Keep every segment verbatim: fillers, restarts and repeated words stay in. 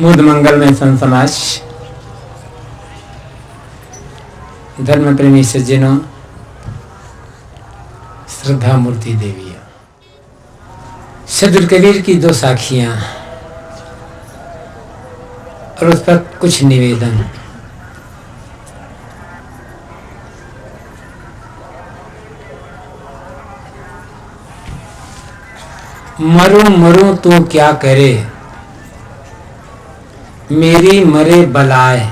मुद मंगलमय सन समाज, धर्म प्रेमी सज्जनों, श्रद्धा मूर्ति देवियों, सदगुरु कबीर की दो साखियां और उस पर कुछ निवेदन। मरूं मरूं तो क्या करे, मेरी मरे बलाए।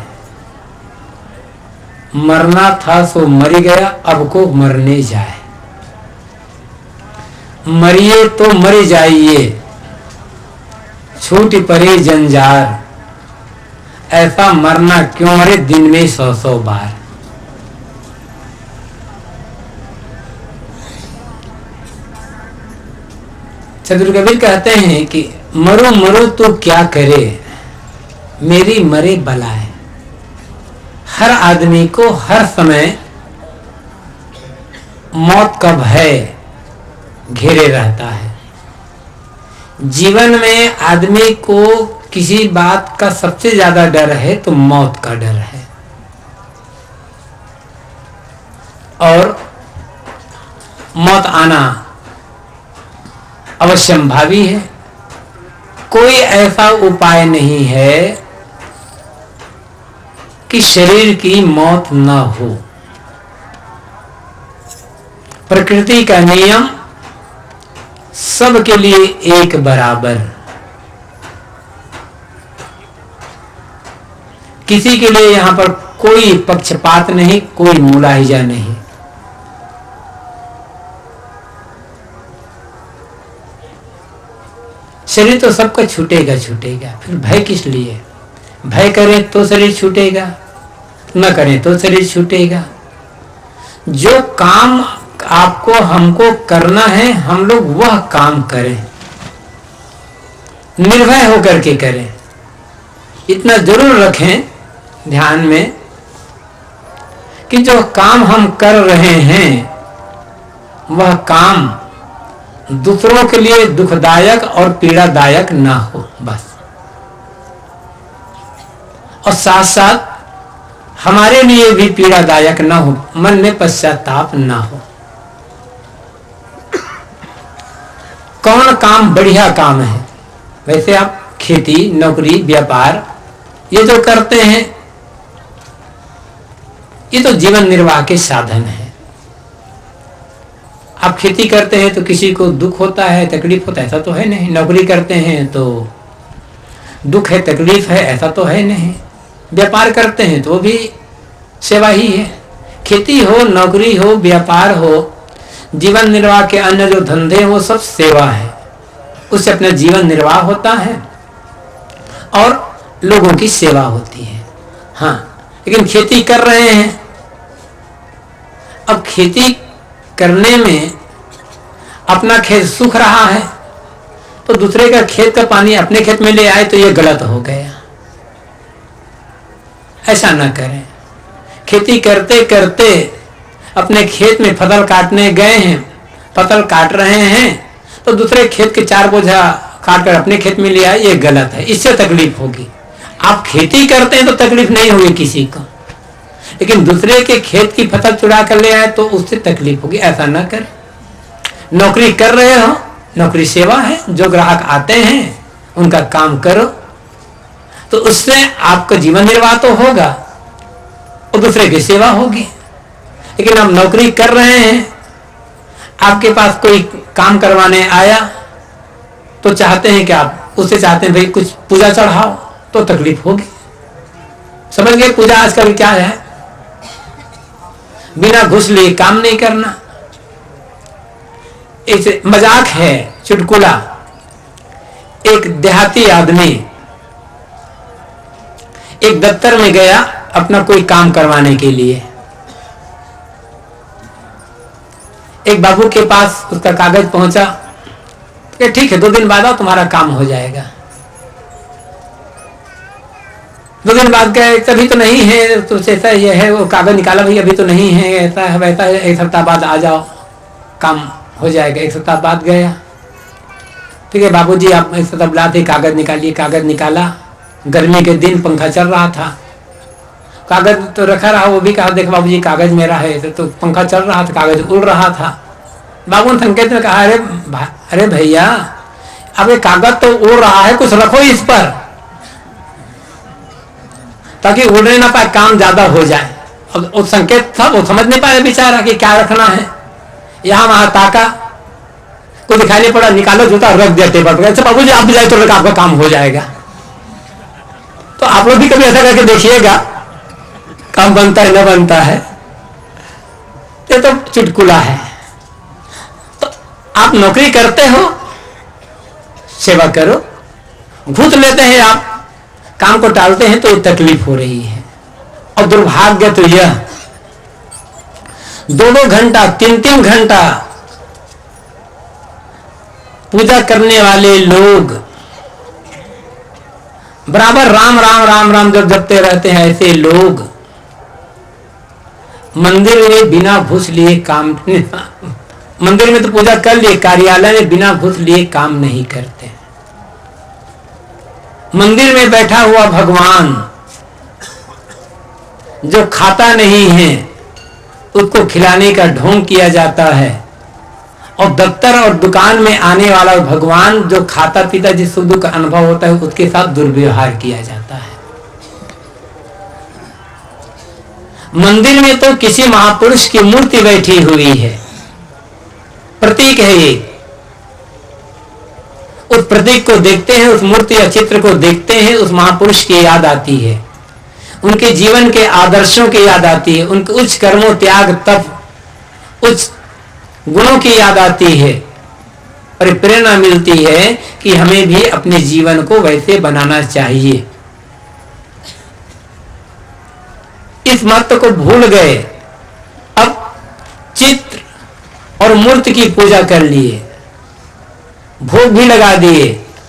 मरना था सो मर गया, अब को मरने जाए। मरिए तो मर जाइए, छूट पड़े जंजार। ऐसा मरना क्यों मरे दिन में सौ सौ बार। सदगुरु कबीर कहते हैं कि मरो मरो तो क्या करे, मेरी मरे बलाए। हर आदमी को हर समय मौत का भय घेरे रहता है। जीवन में आदमी को किसी बात का सबसे ज्यादा डर है तो मौत का डर है। और मौत आना अवश्यंभावी है। कोई ऐसा उपाय नहीं है कि शरीर की मौत न हो। प्रकृति का नियम सबके लिए एक बराबर। किसी के लिए यहां पर कोई पक्षपात नहीं, कोई मुलाहिजा नहीं। शरीर तो सबका छूटेगा छूटेगा, फिर भय किस लिए? भय करें तो शरीर छूटेगा, न करें तो शरीर छूटेगा। जो काम आपको हमको करना है, हम लोग वह काम करें, निर्भय होकर के करें। इतना जरूर रखें ध्यान में कि जो काम हम कर रहे हैं वह काम दूसरों के लिए दुखदायक और पीड़ादायक ना हो, बस। और साथ साथ हमारे लिए भी पीड़ादायक ना हो, मन में पश्चाताप ना हो। कौन काम बढ़िया काम है? वैसे आप खेती, नौकरी, व्यापार ये जो करते हैं ये तो जीवन निर्वाह के साधन है। आप खेती करते हैं तो किसी को दुख होता है, तकलीफ होता है, ऐसा तो है नहीं। नौकरी करते हैं तो दुख है, तकलीफ है, ऐसा तो है नहीं। व्यापार करते हैं तो भी सेवा ही है। खेती हो, नौकरी हो, व्यापार हो, जीवन निर्वाह के अन्य जो धंधे हैं वो सब सेवा है। उससे अपना जीवन निर्वाह होता है और लोगों की सेवा होती है। हाँ, लेकिन खेती कर रहे हैं, अब खेती करने में अपना खेत सूख रहा है तो दूसरे का खेत का पानी अपने खेत में ले आए तो ये गलत हो गया। ऐसा ना करें। खेती करते करते अपने खेत में फसल काटने गए हैं, फसल काट रहे हैं तो दूसरे खेत के चार बोझा काट कर अपने खेत में ले आए, ये गलत है। इससे तकलीफ होगी। आप खेती करते हैं तो तकलीफ नहीं होगी किसी को, लेकिन दूसरे के खेत की फसल चुरा कर ले आए तो उससे तकलीफ होगी। ऐसा ना कर। नौकरी कर रहे हो, नौकरी सेवा है। जो ग्राहक आते हैं उनका काम करो तो उससे आपका जीवन निर्वाह तो होगा और दूसरे की सेवा होगी। लेकिन आप नौकरी कर रहे हैं, आपके पास कोई काम करवाने आया तो चाहते हैं कि आप उससे चाहते हैं भाई कुछ पूजा चढ़ाओ, तो तकलीफ होगी। समझ गए? पूजा आजकल क्या है? बिना घुस लिए काम नहीं करना। एक मजाक है, चुटकुला। एक देहाती आदमी एक दफ्तर में गया अपना कोई काम करवाने के लिए। एक बाबू के पास उसका कागज पहुंचा कि ठीक है, दो दिन बाद आओ, तुम्हारा काम हो जाएगा। दो दिन बाद गए, तभी तो नहीं है, तो ऐसा ये है, वो कागज निकाला, भाई अभी तो नहीं है, ऐसा है वैसा है, एक सप्ताह बाद आ जाओ, काम हो जाएगा। एक सप्ताह बाद गया, ठीक है बाबूजी आप एक सप्ताह बुलाते, कागज निकालिए। कागज निकाला, गर्मी के दिन पंखा चल रहा था, कागज तो रखा रहा, वो भी कहा देख बाबूजी कागज मेरा है, तो, तो पंखा चल रहा था, कागज उड़ रहा था। बाबू ने संकेत में कहा, अरे भा, अरे भैया अब ये कागज तो उड़ रहा है, कुछ रखो इस पर ताकि उड़ने ना पाए, काम ज्यादा हो जाए। अब वो संकेत था, वो समझ नहीं पाया बेचारा कि क्या रखना है। यहां वहां ताका, को दिखाई नहीं पड़ा, निकालो जूता रख दिया टेबल पर। अच्छा बाबूजी आप भी जाए तो आपका काम हो जाएगा। तो आप लोग भी कभी ऐसा करके देखिएगा, काम बनता है न बनता है। ये तो चुटकुला है। तो आप नौकरी करते हो, सेवा करो। घूट लेते हैं आप, काम को टालते हैं तो तकलीफ हो रही है। और दुर्भाग्य तो यह दो दो घंटा तीन तीन घंटा पूजा करने वाले लोग बराबर राम राम राम राम जब जपते रहते हैं, ऐसे लोग मंदिर में बिना घूस लिए काम मंदिर में तो पूजा कर लिए, कार्यालय में बिना घूस लिए काम नहीं करते। मंदिर में बैठा हुआ भगवान जो खाता नहीं है उसको खिलाने का ढोंग किया जाता है, और दफ्तर और दुकान में आने वाला भगवान जो खाता पीता जिस सुख का अनुभव होता है उसके साथ दुर्व्यवहार किया जाता है। मंदिर में तो किसी महापुरुष की मूर्ति बैठी हुई है, प्रतीक है ये। उस प्रतीक को देखते हैं, उस मूर्ति या चित्र को देखते हैं, उस महापुरुष की याद आती है, उनके जीवन के आदर्शों की याद आती है, उनके उच्च कर्मों, त्याग, तप, उच्च गुणों की याद आती है, और प्रेरणा मिलती है कि हमें भी अपने जीवन को वैसे बनाना चाहिए। इस महत्व को भूल गए, अब चित्र और मूर्ति की पूजा कर लिए, भोग भी लगा दिए,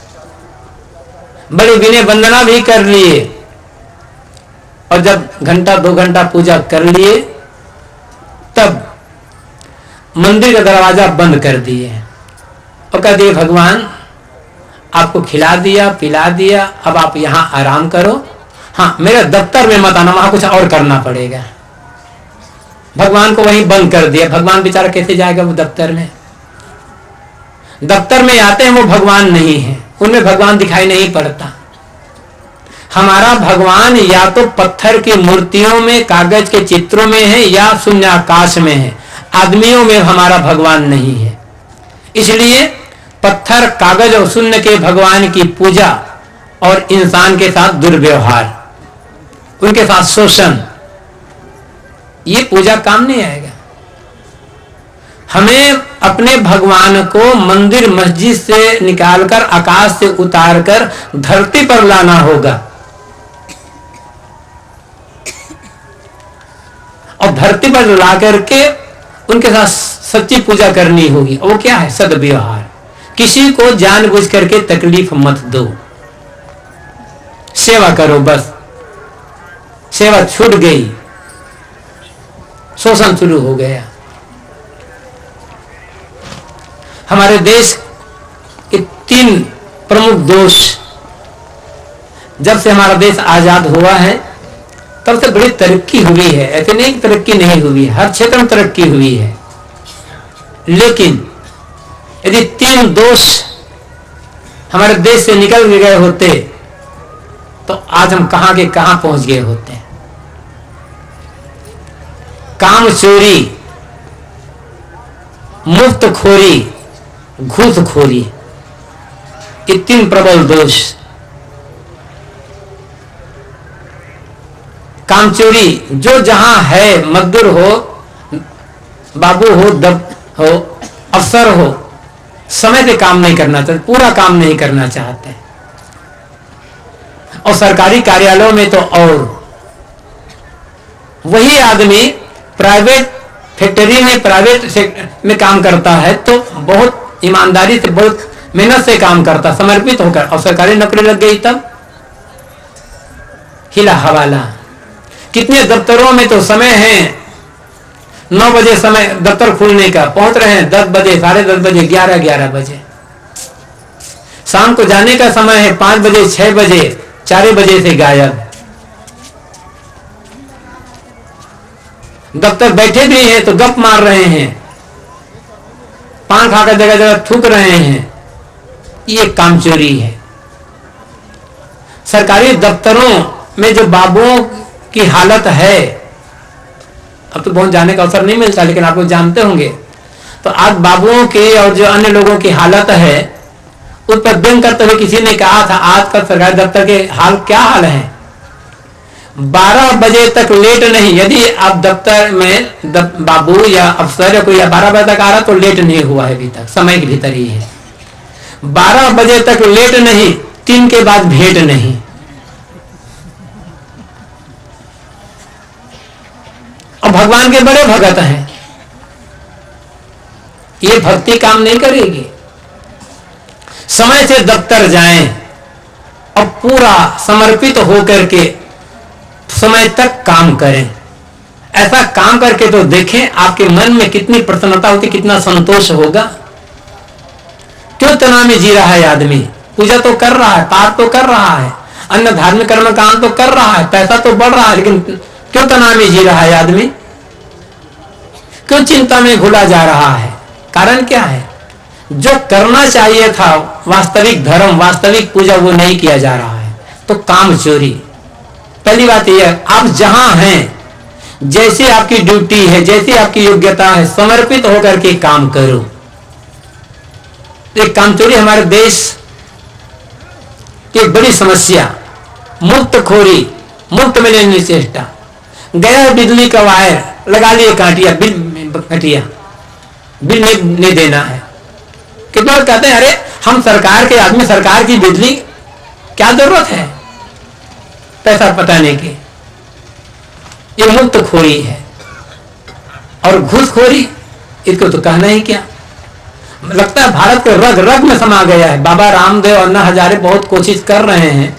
बड़े विनय वंदना भी कर लिए, और जब घंटा दो घंटा पूजा कर लिए तब मंदिर का दरवाजा बंद कर दिए और कह दिए भगवान आपको खिला दिया पिला दिया, अब आप यहां आराम करो, हाँ मेरे दफ्तर में मत आना, वहां कुछ और करना पड़ेगा। भगवान को वहीं बंद कर दिया। भगवान बेचारा कैसे जाएगा वो दफ्तर में? दफ्तर में आते हैं वो भगवान नहीं है, उनमें भगवान दिखाई नहीं पड़ता। हमारा भगवान या तो पत्थर की मूर्तियों में, कागज के चित्रों में है, या शून्य आकाश में है। आदमियों में हमारा भगवान नहीं है। इसलिए पत्थर, कागज और शून्य के भगवान की पूजा और इंसान के साथ दुर्व्यवहार, उनके साथ शोषण, ये पूजा काम नहीं आएगा। हमें अपने भगवान को मंदिर मस्जिद से निकालकर, आकाश से उतारकर धरती पर लाना होगा, और धरती पर ला करके उनके साथ सच्ची पूजा करनी होगी। वो क्या है? सद्व्यवहार। किसी को जानबूझ करके तकलीफ मत दो, सेवा करो बस। सेवा छूट गई, शोषण शुरू हो गया। हमारे देश के तीन प्रमुख दोष, जब से हमारा देश आजाद हुआ है तब से बड़ी तरक्की हुई है। ऐसे नहीं तरक्की नहीं हुई, हर क्षेत्र में तरक्की हुई है, लेकिन यदि तीन दोष हमारे देश से निकल गए होते तो आज हम कहां के कहां पहुंच गए होते। काम चोरी, मुफ्त खोरी, घूसखोरी, ये तीन प्रबल दोष। कामचोरी, जो जहां है, मजदूर हो, बाबू हो, दब हो, अफसर हो, समय से काम नहीं करना चाहते, पूरा काम नहीं करना चाहते। और सरकारी कार्यालयों में तो और वही आदमी प्राइवेट फैक्ट्री में, प्राइवेट सेक्टर में काम करता है तो बहुत ईमानदारी से, बहुत मेहनत से काम करता, समर्पित होकर, और सरकारी नौकरी लग गई तब हिला हवाला। कितने दफ्तरों में तो समय है नौ बजे समय दफ्तर खुलने का, पहुंच रहे हैं दस बजे, साढ़े दस बजे, ग्यारह ग्यारह बजे। शाम को जाने का समय है पांच बजे, छह बजे, चार बजे से गायब। दफ्तर बैठे भी हैं तो गप मार रहे हैं, पान खाकर जगह जगह थूक रहे हैं। ये कामचोरी है। सरकारी दफ्तरों में जो बाबुओं की हालत है, अब तो बहुत जाने का अवसर नहीं मिलता, लेकिन आप लोग जानते होंगे, तो आज बाबुओं की और जो अन्य लोगों की हालत है उस पर व्यंग करते हुए किसी ने कहा था आज का सरकारी दफ्तर के हाल क्या हाल है। बारह बजे तक लेट नहीं, यदि आप दफ्तर में दफ, बाबू या अफसर या कोई या बारह बजे तक आ रहा तो लेट नहीं हुआ है, अभी तक समय के भीतर ही है। बारह बजे तक लेट नहीं, तीन के बाद भेंट नहीं। और भगवान के बड़े भगत हैं, ये भक्ति काम नहीं करेगी। समय से दफ्तर जाएं और पूरा समर्पित होकर के समय तक काम करें। ऐसा काम करके तो देखें आपके मन में कितनी प्रसन्नता होती, कितना संतोष होगा। क्यों तनाव में जी रहा है आदमी? पूजा तो कर रहा है, पाठ तो कर रहा है, अन्य धार्मिक कर्म काम तो कर रहा है, पैसा तो बढ़ रहा है, लेकिन क्यों तनाव में जी रहा है आदमी? क्यों चिंता में घुला जा रहा है? कारण क्या है? जो करना चाहिए था वास्तविक धर्म, वास्तविक पूजा, वो नहीं किया जा रहा है, तो काम चोरी। पहली बात यह, आप जहां हैं, जैसे आपकी ड्यूटी है, जैसे आपकी योग्यता है, समर्पित होकर के काम करो। एक काम चोरी हमारे देश की एक बड़ी समस्या, मुफ्त खोरी, मुफ्त में लेने की चेष्टा। गया बिजली का वायर, लगा लिए काटिया, बिल कटिया, बिल नहीं, नहीं देना है। कितना लोग कहते हैं अरे हम सरकार के आदमी, सरकार की बिजली क्या जरूरत है पैसा पटाने की। ये मुफ्त खोरी है। और घूसखोरी, इसको तो कहना ही क्या। लगता है भारत के रग रग में समा गया है। बाबा रामदेव और अन्ना हजारे बहुत कोशिश कर रहे हैं,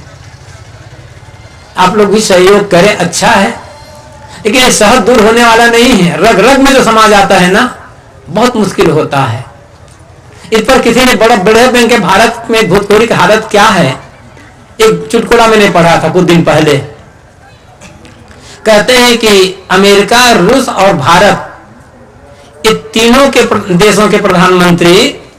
आप लोग भी सहयोग करें, अच्छा है, लेकिन ये सहज दूर होने वाला नहीं है। रग रग में जो समा जाता है ना, बहुत मुश्किल होता है। इस पर किसी ने बड़ा बड़े बैंक के भारत में घूसखोरी की हालत क्या है, एक चुटकुला मैंने पढ़ा था कुछ दिन पहले। कहते हैं कि अमेरिका, रूस और भारत, ये तीनों के देशों के प्रधानमंत्री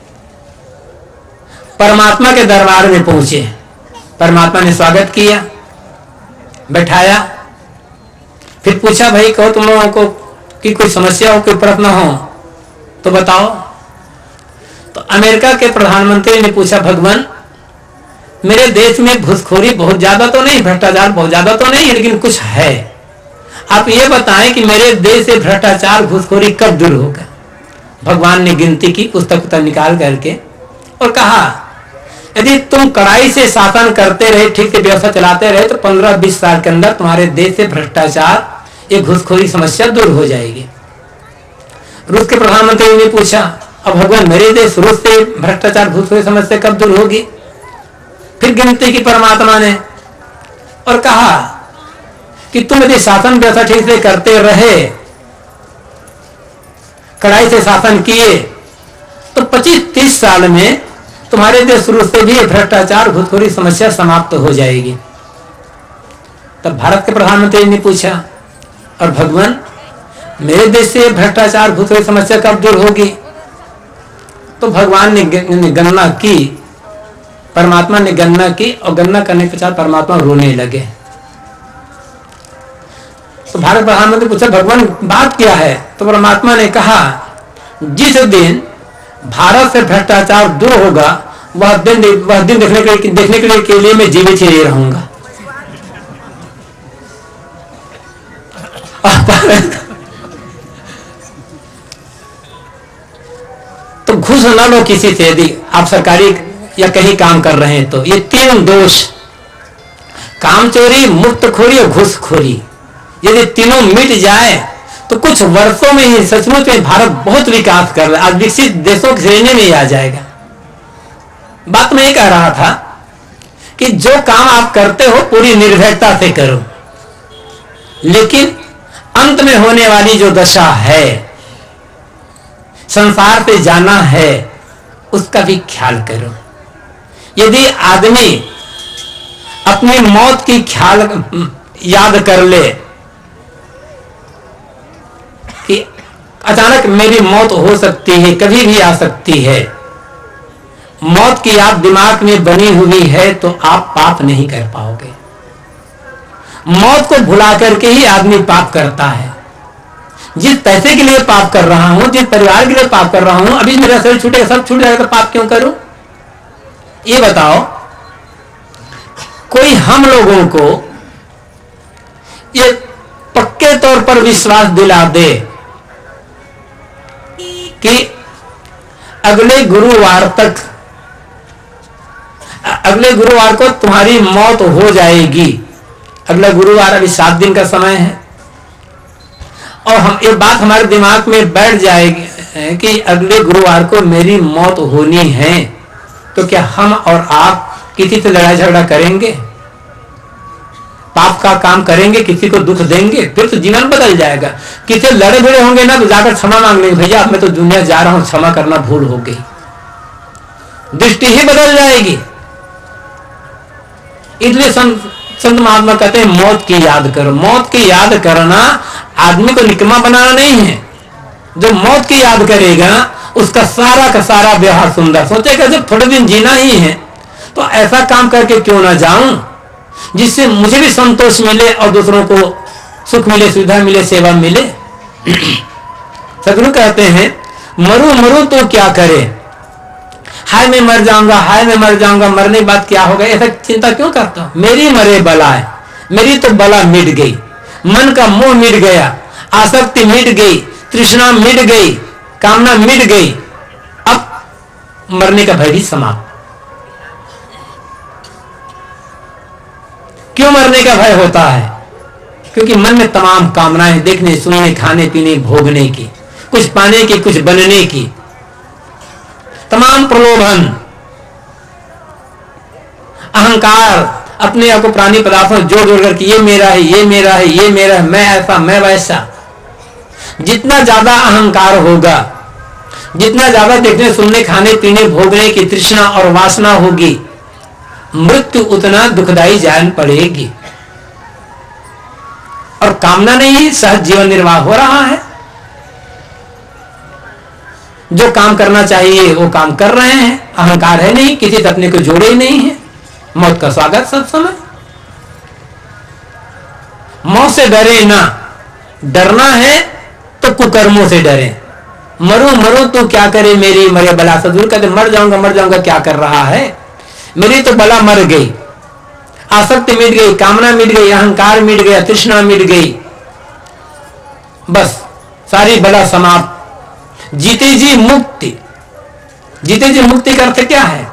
परमात्मा के दरबार में पहुंचे। परमात्मा ने स्वागत किया, बैठाया, फिर पूछा भाई कहो तुम लोगों को कि कोई समस्या हो, कोई प्रश्न हो तो बताओ। तो अमेरिका के प्रधानमंत्री ने पूछा भगवान मेरे देश में घूसखोरी बहुत ज्यादा तो नहीं, भ्रष्टाचार बहुत ज्यादा तो नहीं है, लेकिन कुछ है, आप ये बताएं कि मेरे देश से भ्रष्टाचार घूसखोरी कब दूर होगा। भगवान ने गिनती की, पुस्तक निकाल करके, और कहा यदि तुम कड़ाई से शासन करते रहे, ठीक से व्यवस्था चलाते रहे, तो पंद्रह बीस साल के अंदर तुम्हारे देश से भ्रष्टाचार, ये घूसखोरी समस्या दूर हो जाएगी। रूस के प्रधानमंत्री ने पूछा अब भगवान मेरे देश रूस से भ्रष्टाचार घूसखोरी समस्या कब दूर होगी। फिर गिनती की परमात्मा ने और कहा कि तुम यदि शासन व्यवस्था ठीक से करते रहे, कड़ाई से शासन किए, तो पच्चीस तीस साल में तुम्हारे देश रूस से भी भ्रष्टाचार घूसखोरी समस्या समाप्त हो जाएगी। तब भारत के प्रधानमंत्री ने पूछा और भगवान मेरे देश से भ्रष्टाचार घूसखोरी समस्या कब दूर होगी। तो भगवान ने गणना की, परमात्मा ने गणना की, और गणना करने के पश्चात परमात्मा रोने लगे। तो भारत प्रधानमंत्री पूछा भगवान बात क्या है। तो परमात्मा ने कहा जिस दिन भारत से भ्रष्टाचार दूर होगा वह दिन वह दिन देखने के लिए देखने के लिए, के लिए मैं जीवित ही रहूंगा। तो घूस न लो किसी से, यदि आप सरकारी या कहीं काम कर रहे हैं तो। ये तीन दोष, कामचोरी, मुफ्तखोरी और घूसखोरी, यदि तीनों मिट जाए तो कुछ वर्षों में ही सचमुच में भारत बहुत विकास कर रहा है, आज विकसित देशों की श्रेणी में ही आ जाएगा। बात मैं ये कह रहा था कि जो काम आप करते हो पूरी निर्भयता से करो, लेकिन अंत में होने वाली जो दशा है, संसार पे जाना है, उसका भी ख्याल करो। यदि आदमी अपनी मौत की ख्याल याद कर ले कि अचानक मेरी मौत हो सकती है, कभी भी आ सकती है, मौत की याद दिमाग में बनी हुई है, तो आप पाप नहीं कर पाओगे। मौत को भुला करके ही आदमी पाप करता है। जिस पैसे के लिए पाप कर रहा हूं, जिस परिवार के लिए पाप कर रहा हूं, अभी मेरा शरीर छूटेगा, सब छूट जाएगा, तो पाप क्यों करूं? ये बताओ, कोई हम लोगों को ये पक्के तौर पर विश्वास दिला दे कि अगले गुरुवार तक, अगले गुरुवार को तुम्हारी मौत हो जाएगी। अगला गुरुवार अभी सात दिन का समय है, और हम ये बात हमारे दिमाग में बैठ जाएगी कि अगले गुरुवार को मेरी मौत होनी है, तो क्या हम और आप किसी से लड़ाई झगड़ा करेंगे, पाप का काम करेंगे, किसी को दुख देंगे? फिर तो जीवन बदल जाएगा। किसी लड़े भिड़े होंगे ना, तो जाकर क्षमा मांग लेंगे, भैया अब मैं तो दुनिया जा रहा हूं, क्षमा करना भूल हो गई। दृष्टि ही बदल जाएगी। इसलिए संत संत महात्मा कहते हैं मौत की याद करो। मौत की याद करना आदमी को निकम्मा बनाना नहीं है। जो मौत की याद करेगा उसका सारा का सारा व्यवहार सुंदर। सोचेगा जब थोड़े दिन जीना ही है तो ऐसा काम करके क्यों ना जाऊं जिससे मुझे भी संतोष मिले और दूसरों को सुख मिले, सुविधा मिले, सेवा मिले। सदगुरु कहते हैं मरू मरू तो क्या करे, हाय मैं मर जाऊंगा, हाय मैं मर जाऊंगा, मरने के बाद क्या होगा, ऐसा चिंता क्यों करता हूं? मेरी मरे बला है, मेरी तो बला मिट गई, मन का मोह मिट गया, आसक्ति मिट गई, तृष्णा मिट गई, कामना मिट गई, अब मरने का भय भी समाप्त। क्यों मरने का भय होता है? क्योंकि मन में तमाम कामनाएं, देखने, सुनने, खाने पीने, भोगने की, कुछ पाने की, कुछ बनने की, तमाम प्रलोभन, अहंकार, अपने आप को प्राणी पदार्थों जोड़ जोड़ करके ये मेरा है, ये मेरा है, ये मेरा है, मैं ऐसा, मैं वैसा। जितना ज्यादा अहंकार होगा, जितना ज्यादा देखने, सुनने, खाने पीने, भोगने की तृष्णा और वासना होगी, मृत्यु उतना दुखदाई जान पड़ेगी। और कामना नहीं, सहज जीवन निर्वाह हो रहा है। जो काम करना चाहिए वो काम कर रहे हैं, अहंकार है नहीं, किसी से अपने को जोड़े ही नहीं है। मौत का स्वागत सब समय। मौत से डरे ना, डरना है तो कुकर्मों से डरे। मरो मरो तो क्या करे मेरी मरे बला। सदगुरु कहते मर जाऊंगा मर जाऊंगा क्या कर रहा है, मेरी तो बला मर गई, आसक्ति मिट गई, कामना मिट गई, अहंकार मिट गया, तृष्णा मिट गई, बस सारी बला समाप्त। जीते जी मुक्ति। जीते जी मुक्ति का अर्थ क्या है?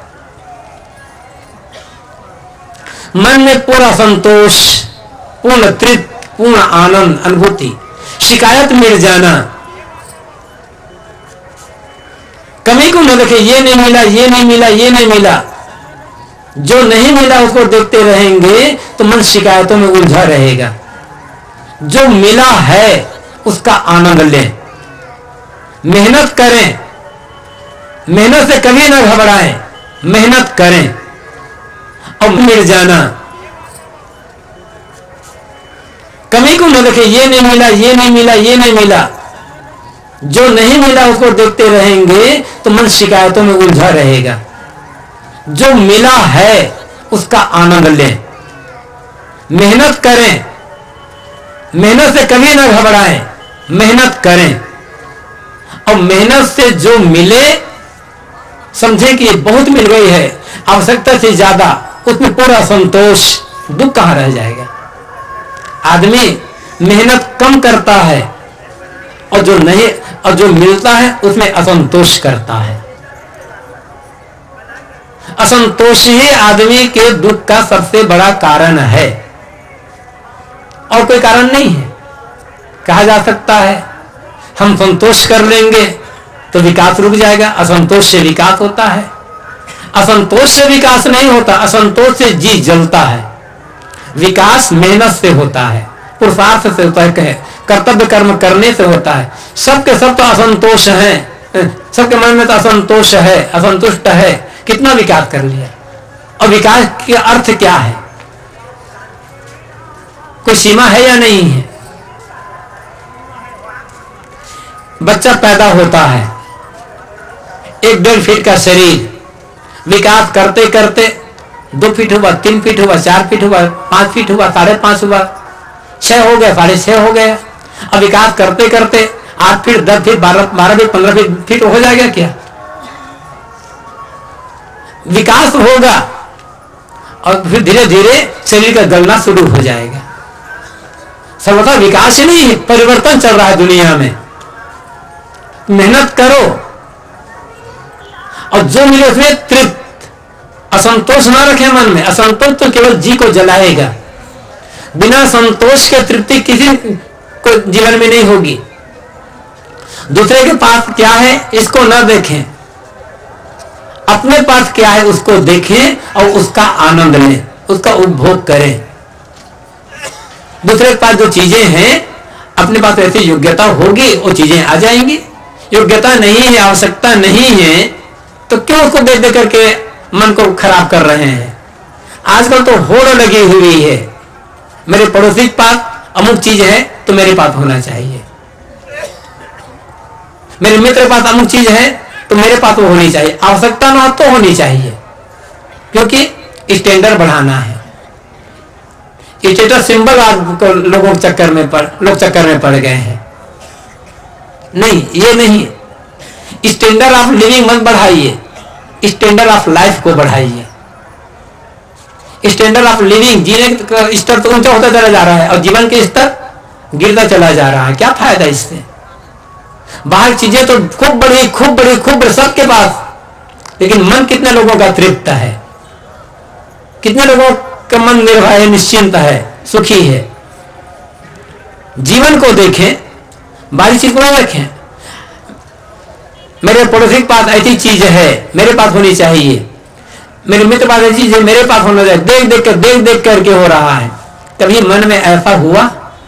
मन में पूरा संतोष, पूर्ण तृप्ति, पूर्ण आनंद, अनुभूति, शिकायत मिट जाना, कमी को न देखे, ये नहीं मिला, ये नहीं मिला, ये नहीं मिला। जो नहीं मिला उसको देखते रहेंगे तो मन शिकायतों में उलझा रहेगा। जो मिला है उसका आनंद लें, मेहनत करें, मेहनत से कभी ना घबराएं, मेहनत करें और मिल जाना। कमी को न देखे, ये नहीं मिला, ये नहीं मिला, ये नहीं मिला। जो नहीं मिला उसको देखते रहेंगे तो मन शिकायतों में उलझा रहेगा। जो मिला है उसका आनंद लें, मेहनत करें, मेहनत से कभी ना घबराएं, मेहनत करें और मेहनत से जो मिले समझे कि ये बहुत मिल गई है, आवश्यकता से ज्यादा, उसमें पूरा संतोष, दुख कहां रह जाएगा। आदमी मेहनत कम करता है और जो नहीं और जो मिलता है उसमें असंतोष करता है। असंतोष ही आदमी के दुख का सबसे बड़ा कारण है और कोई कारण नहीं है। कहा जा सकता है हम संतोष कर लेंगे तो विकास रुक जाएगा, असंतोष से विकास होता है। असंतोष से विकास नहीं होता, असंतोष से जी जलता है। विकास मेहनत से होता है, पुरुषार्थ से होता है, कर्तव्य कर्म करने से होता है। सबके सब तो असंतोष हैं, सबके मन में तो असंतोष है, असंतुष्ट है, कितना विकास कर लिया। और विकास का अर्थ क्या है? कोई सीमा है या नहीं है? बच्चा पैदा होता है, एक डेढ़ फीट का शरीर, विकास करते करते दो फीट हुआ, तीन फीट हुआ, चार फीट हुआ, पांच फीट हुआ, साढ़े पांच हुआ, छह हो गया, साढ़े छह हो गया। अब विकास करते करते आठ फीट, दस फीट, बारह बारह फीट, पंद्रह फीट फीट हो जाएगा क्या? विकास होगा और फिर धीरे धीरे शरीर का गलना शुरू हो जाएगा। सर्वथा विकास ही नहीं है, परिवर्तन चल रहा है दुनिया में। मेहनत करो और जो मिले उसमें तृप्त, असंतोष ना रखे मन में। असंतोष तो केवल जी को जलाएगा। बिना संतोष के तृप्ति किसी को जीवन में नहीं होगी। दूसरे के पास क्या है इसको ना देखें, अपने पास क्या है उसको देखें और उसका आनंद लें, उसका उपभोग करें। दूसरे के पास जो चीजें हैं, अपने पास ऐसी योग्यता होगी वो चीजें आ जाएंगी। योग्यता नहीं है, आवश्यकता नहीं है, तो क्यों उसको देख देख करके मन को खराब कर रहे हैं? आजकल तो होड़ लगी हुई है, मेरे पड़ोसी के पास अमुक चीज है तो मेरे पास होना चाहिए, मेरे मित्र के पास अमुक चीज है तो मेरे पास वो होनी चाहिए। आवश्यकता ना तो होनी चाहिए, क्योंकि स्टैंडर्ड बढ़ाना है। स्टेटस सिंबल आज लोगों के चक्कर में पड़ लोग चक्कर में पड़ गए हैं। नहीं, ये नहीं, स्टैंडर्ड ऑफ लिविंग मत बढ़ाइए, स्टैंडर्ड ऑफ लाइफ को बढ़ाइए। स्टैंडर्ड ऑफ लिविंग, जीने का स्तर तो ऊंचा होता चला जा रहा है और जीवन के स्तर गिरता चला जा रहा है। क्या फायदा इससे? बाहर चीजें तो खूब बड़ी खूब बड़ी खूब बड़ी सबके पास, लेकिन मन कितने लोगों का तृप्त है? कितने लोगों का मन निर्भय है, निश्चिंत है, सुखी है? जीवन को देखें, बाहरी चीज को नहीं रखें। मेरे पड़ोसी के पास ऐसी चीज है, मेरे पास होनी चाहिए, मेरे मित्र पास ऐसी चीज है, मेरे पास होना चाहिए। देख देख कर देख देख करके हो रहा है। कभी मन में ऐसा हुआ?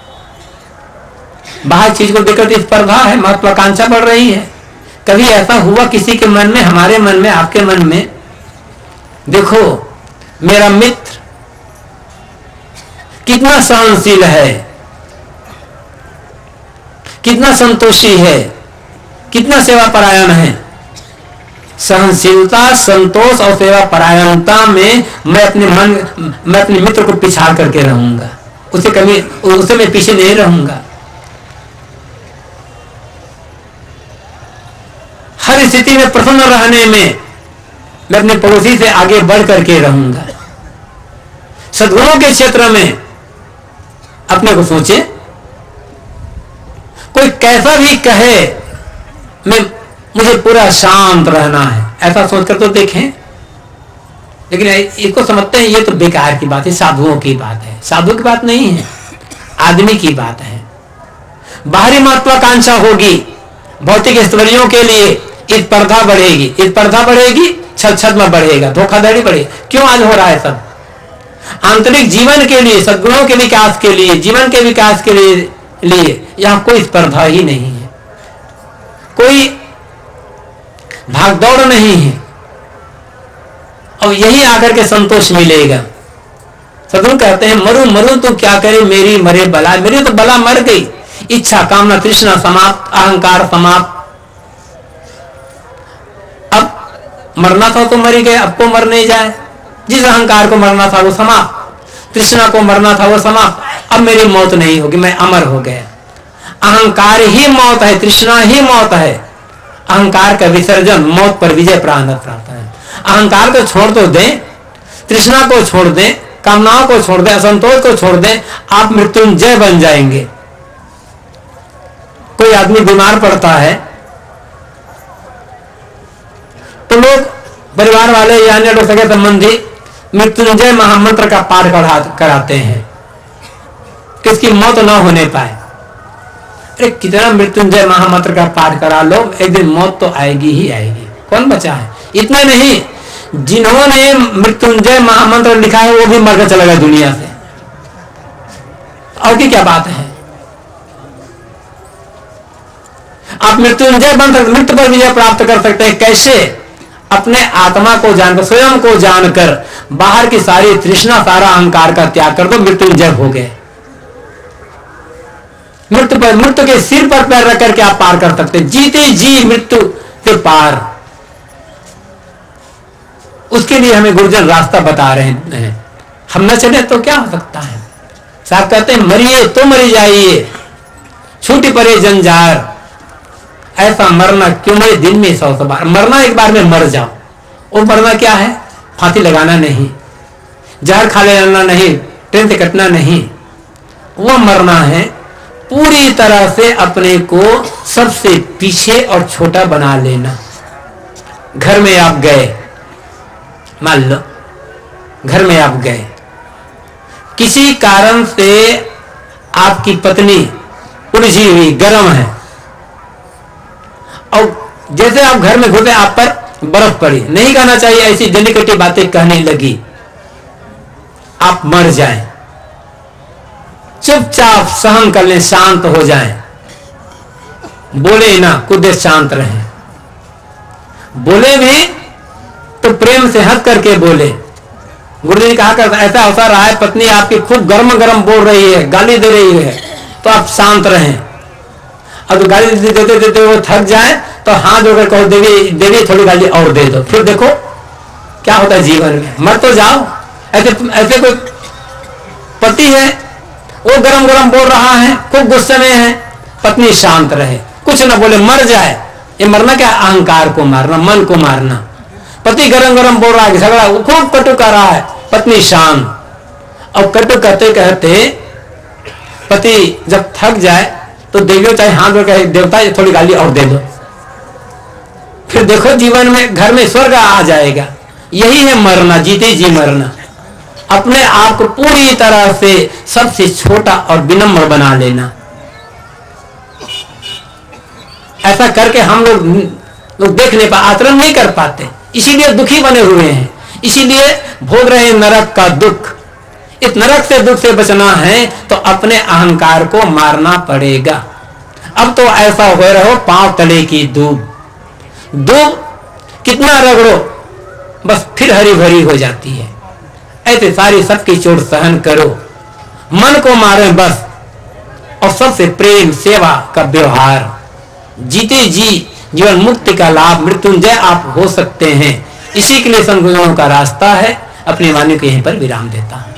बाहर चीज को देखकर स्पर्धा है, महत्वाकांक्षा बढ़ रही है। कभी ऐसा हुआ किसी के मन में, हमारे मन में, आपके मन में? देखो, मेरा मित्र कितना सहनशील है, कितना संतोषी है, कितना सेवा परायण है। सहनशीलता, संतोष और सेवा परायणता में मैं अपने मन मैं अपने मित्र को पिछाड़ करके रहूंगा, उसे कभी उसे मैं पीछे नहीं रहूंगा। हर स्थिति में प्रसन्न रहने में मैं अपने पड़ोसी से आगे बढ़ करके रहूंगा। सद्गुणों के क्षेत्र में अपने को सोचे, कोई कैसा भी कहे मैं मुझे पूरा शांत रहना है, ऐसा सोचकर तो देखें। लेकिन इसको समझते हैं ये तो बेकार की बात है, साधुओं की बात है। साधु की बात नहीं है, आदमी की बात है। बाहरी महत्वाकांक्षा होगी, भौतिक ऐश्वर्यों के लिए स्पर्धा बढ़ेगी, स्पर्धा बढ़ेगी, छल छल में बढ़ेगा, धोखाधड़ी बढ़ेगी। क्यों आज हो रहा है सब? आंतरिक जीवन के लिए, सद्गुणों के विकास के लिए, जीवन के विकास के लिए लिए यहां कोई स्पर्धा ही नहीं है, कोई भागदौड़ नहीं है। और यही आकर के संतोष मिलेगा। सद्गुरु कहते हैं, मरु मरु तो क्या करे मेरी मरे बला, मेरी तो बला मर गई। इच्छा कामना तृष्णा समाप्त, अहंकार समाप्त। अब मरना था तो मर गए, अब को मर नहीं जाए। जिस अहंकार को मरना था वो समाप्त, तृष्णा को मरना था वो समाप्त। अब मेरी मौत नहीं होगी, मैं अमर हो गया। अहंकार ही मौत है, तृष्णा ही मौत है। अहंकार का विसर्जन, मौत पर विजय प्राप्त है। अहंकार को छोड़ तो दें, तृष्णा को छोड़ दें, कामनाओं को छोड़ दें, असंतोष को छोड़ दें, आप मृत्युंजय बन जाएंगे। कोई आदमी बीमार पड़ता है तो लोग, परिवार वाले या अन्य लोग, सगे संबंधी मृत्युंजय महामंत्र का पाठ कराते हैं कि इसकी मौत न होने पाए। अरे कितना मृत्युंजय महामंत्र का पाठ करा लो, एक दिन मौत तो आएगी ही आएगी। कौन बचा है? इतना नहीं, जिन्होंने मृत्युंजय महामंत्र लिखा है वो भी मरकर चला गया दुनिया से। और की क्या बात है? आप मृत्युंजय बन सकते, मृत्यु पर विजय प्राप्त कर सकते हैं। कैसे? अपने आत्मा को जानकर, स्वयं को जानकर, बाहर की सारी तृष्णा, सारा अहंकार का त्याग कर दो, मृत्युंजय हो गए। मृत्यु पर, मृत्यु के सिर पर पैर रख करके आप पार कर सकते, जीते जी मृत्यु के पार। उसके लिए हमें गुरुजन रास्ता बता रहे हैं। हम न चले तो क्या हो सकता है? साहब कहते हैं मरिए तो मरी जाइए, छूटी पड़े जंजार, ऐसा मरना क्यों मरे दिन में सौ सौ बार। मरना एक बार में मर जाओ, वो मरना क्या है? फांसी लगाना नहीं, जहर खा लेना नहीं, ट्रेन से कटना नहीं। वो मरना है पूरी तरह से अपने को सबसे पीछे और छोटा बना लेना। घर में आप गए, मान लो घर में आप गए, किसी कारण से आपकी पत्नी उलझी हुई गर्म है, और जैसे आप घर में घुसे आप पर बर्फ पड़ी, नहीं कहना चाहिए ऐसी जलीकटी बातें कहने लगी, आप मर जाएं, चुपचाप सहन कर लें, शांत हो जाएं, बोले ना, कुछ देर शांत रहें। बोले भी तो प्रेम से हंस करके बोले। गुरुजी ने कहा करता ऐसा अवसर रहा है, पत्नी आपकी खूब गर्म गर्म बोल रही है, गाली दे रही है, तो आप शांत रहें। अब तो गाली देते देते दे, वो थक जाए तो हाथ जोड़कर कहो देवी देवी थोड़ी गाली और दे दो, फिर देखो क्या होता है जीवन में। मर तो जाओ। ऐसे ऐसे कोई पति है, वो गरम गरम बोल रहा है, खूब गुस्से में है, पत्नी शांत रहे, कुछ ना बोले, मर जाए। ये मरना क्या? अहंकार को मारना, मन को मारना। पति गरम गरम बोल रहा है, झगड़ा खूब कटु कर रहा है, पत्नी शांत। और कटु कहते कहते पति जब थक जाए तो देवियों चाहे हाथ जोड़ के देवता थोड़ी गाली और दे दो, फिर देखो जीवन में घर में स्वर्ग आ जाएगा। यही है मरना, जीते जी मरना। अपने आप को पूरी तरह से सबसे छोटा और विनम्र बना लेना। ऐसा करके हम लोग लोग देख नहीं पा, आचरण नहीं कर पाते, इसीलिए दुखी बने हुए हैं, इसीलिए भोग रहे हैं नरक का दुख। इस नरक से दुख से बचना है तो अपने अहंकार को मारना पड़ेगा। अब तो ऐसा हो रहो पांव तले की दूब, दूब कितना रगड़ो बस फिर हरी भरी हो जाती है। ऐसे सारी सबकी चोट सहन करो, मन को मारे बस, और सबसे प्रेम सेवा का व्यवहार। जीते जी जीवन मुक्ति का लाभ मृत्युंजय आप हो सकते हैं। इसी के लिए संत गुरुओं का रास्ता है। अपनी वाणी को यहीं पर विराम देता हूं।